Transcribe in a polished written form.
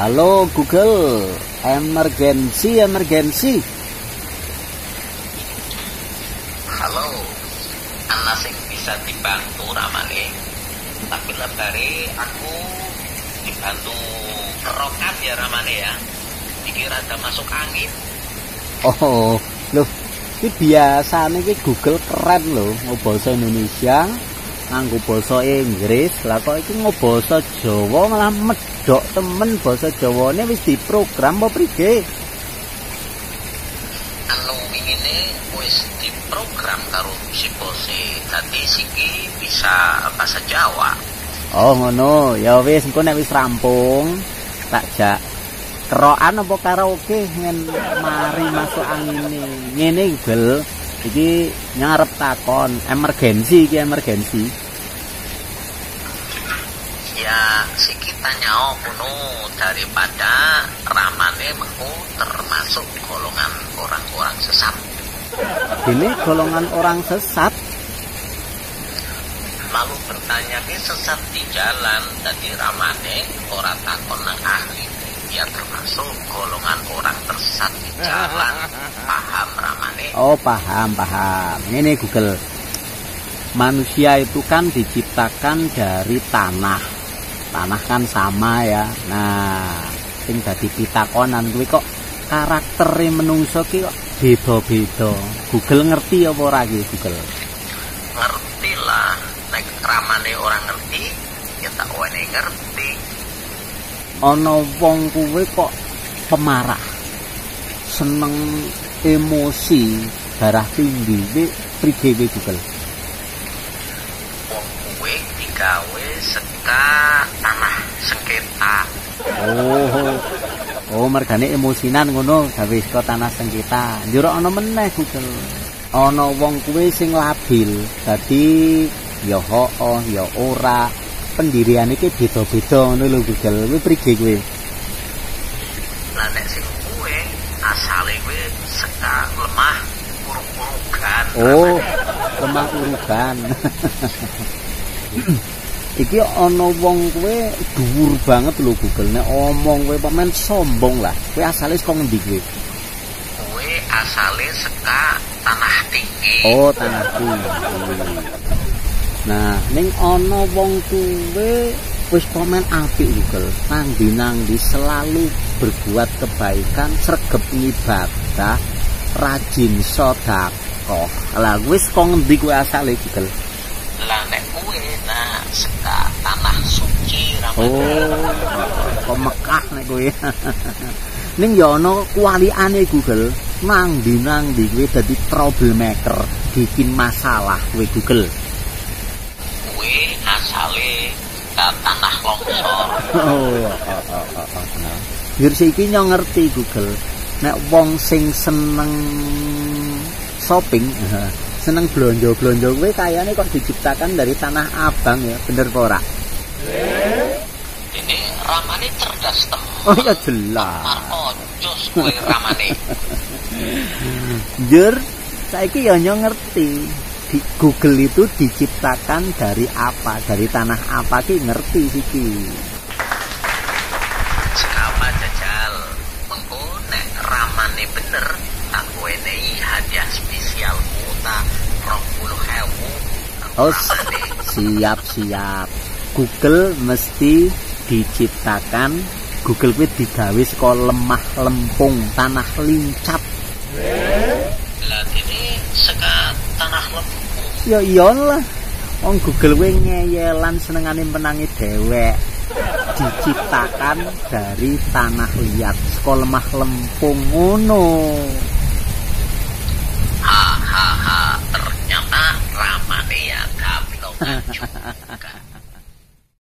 Halo Google, emergency. Halo, ana sing bisa dibantu ramane. Tapi lebare aku dibantu kerokan ya ramane ya. Iki rada masuk angin. Oh, loh, ini biasanya ini Google keren loh, ngobasa Indonesia, nganggo basa Inggris, lah kok iki ngobasa Jawa malah medok temen basa Jawane wis diprogram apa priye? Anu ingine wis diprogram karo si bose, dadi siki bisa bahasa Jawa. Oh ngono, ya wis engko nek wis rampung tak jak kerokan apa karaoke ngen mari masuk angin ini. Ngene Google, iki ngarep takon emergency. Ya siki tanya kuno daripada ramane mengko termasuk golongan orang-orang sesat. Ini golongan orang sesat. Lalu bertanya ke sesat di jalan, jadi ramane orang takon nang ahli. Dia termasuk golongan orang tersesat di jalan. Paham ramane? Oh paham. Ini Google. Manusia itu kan diciptakan dari tanah. Tanah kan sama ya. Nah, sing dadi pitakonan kuwi kok karaktere menungso ki kok beda-beda. Google ngerti apa ora iki Google? Ngerti lah. Nek ramane orang ngerti, ya tak wene ngerti. Ana wong kuwi kok pemarah. Seneng emosi, darah tinggi. Kuwi priye Google? Wong kuwi digawe seka tanah sengketa. Oh, mergane emosinan ngono gawe saka tanah sengketa. Njur ana meneh Google. Ana wong kuwi sing labil. Dadi ya hooh ya ora. Pendiriane iki beda-beda ngono lho Google. Kuwi priye kuwi? Lah nek sing kuwi asale kuwi seka lemah urug-urugan. Oh, lemah urugan. Iki ana wong kowe dhuwur banget lho Google. Nek omong kowe pemain sombong lah. Kowe asale saka ngendi kowe? Kowe asale saka tanah tinggi. Oh, tanah tinggi. Nah, ning ana wong kowe wis pemain apik Google. Nang-ndi selalu berbuat kebaikan, sregep ngibadah, rajin sedekah. Lah wis kok ngendi kowe asale Google? Lah nek kowe seka tanah suci ramane. Oh, kok Mekah nek kowe. Ning ya ana kualiane Google, nang ndi kowe dadi troublemaker, bikin masalah kowe Google. Kowe asale seka tanah longsor. Oh. Biar saiki nyo ngerti Google, nek wong sing seneng shopping, seneng blonjo-blonjo kowe kayane kok diciptakan dari tanah abang ya, bener apa ora? Ini ramane cerdas temen. Oh ya jelas. Markojos kowe ramane. Jur, saiki ya nyo ngerti. Di Google itu diciptakan dari apa? Dari tanah apa ki ngerti siki. Sekapa jajal. Mengko nek ramane bener, tak wenehi hadiah spesial kuota 20.000. Oh, siap. Google mesti diciptakan. Google kuwi digawe saka lemah lempung, tanah lincap. Lah ini seka tanah lempung. Ya iyalah. Wong Google kuwi ngeyelan senengane menangi dhewek. Diciptakan dari tanah liat, saka lemah lempung ngono. Hahaha, ternyata ramane ya gablok juga.